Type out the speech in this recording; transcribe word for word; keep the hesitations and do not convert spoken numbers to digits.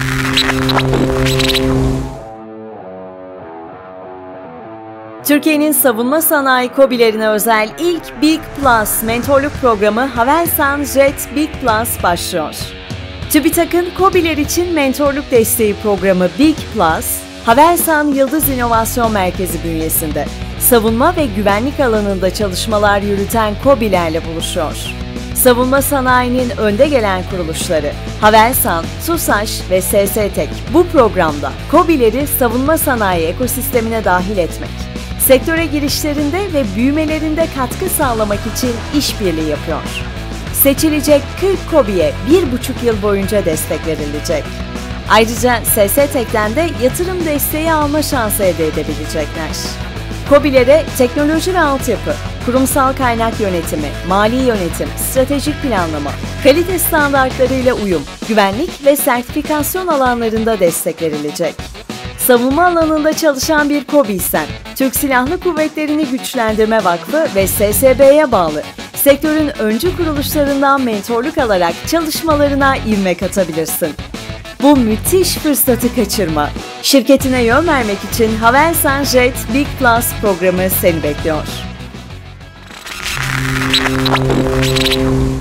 Türkiye'nin savunma sanayi KOBİ'lerine özel ilk Big Plus mentorluk programı Havelsan Jet Big Plus başlıyor. TÜBİTAK'ın KOBİ'ler için mentorluk desteği programı Big Plus, Havelsan Yıldız İnovasyon Merkezi bünyesinde savunma ve güvenlik alanında çalışmalar yürüten KOBİ'lerle buluşuyor. Savunma sanayinin önde gelen kuruluşları Havelsan, TUSAŞ ve S S Tek bu programda KOBİ'leri savunma sanayi ekosistemine dahil etmek, sektöre girişlerinde ve büyümelerinde katkı sağlamak için işbirliği yapıyor. Seçilecek kırk KOBİ'ye bir buçuk yıl boyunca destek verilecek. Ayrıca S S Tek'ten de yatırım desteği alma şansı elde edebilecekler. KOBİ'lere teknoloji ve altyapı, kurumsal kaynak yönetimi, mali yönetim, stratejik planlama, kalite standartlarıyla uyum, güvenlik ve sertifikasyon alanlarında destek verilecek. Savunma alanında çalışan bir KOBİ'ysen, Türk Silahlı Kuvvetleri'ni Güçlendirme Vakfı ve S S B'ye bağlı sektörün öncü kuruluşlarından mentorluk alarak çalışmalarına ivme katabilirsin. Bu müthiş fırsatı kaçırma. Şirketine yön vermek için Havelsan Jet Big Plus programı seni bekliyor.